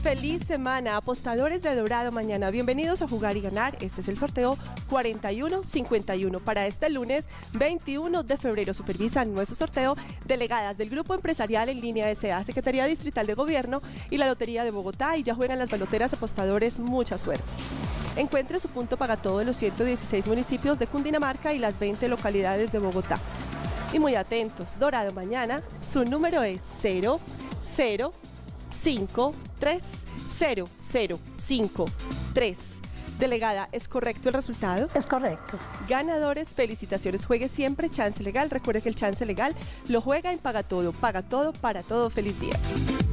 feliz semana, apostadores de Dorado Mañana. Bienvenidos a Jugar y Ganar. Este es el sorteo 4151 para este lunes 21 de febrero. Supervisan nuestro sorteo delegadas del Grupo Empresarial en Línea S.A., Secretaría Distrital de Gobierno y la Lotería de Bogotá. Y ya juegan las baloteras apostadores. Mucha suerte. Encuentre su punto pagatodo en los 116 municipios de Cundinamarca y las 20 localidades de Bogotá. Y muy atentos, Dorado Mañana, su número es 005300553. Delegada, ¿es correcto el resultado? Es correcto. Ganadores, felicitaciones. Juegue siempre Chance Legal. Recuerde que el Chance Legal lo juega en Paga Todo para todo. Feliz día.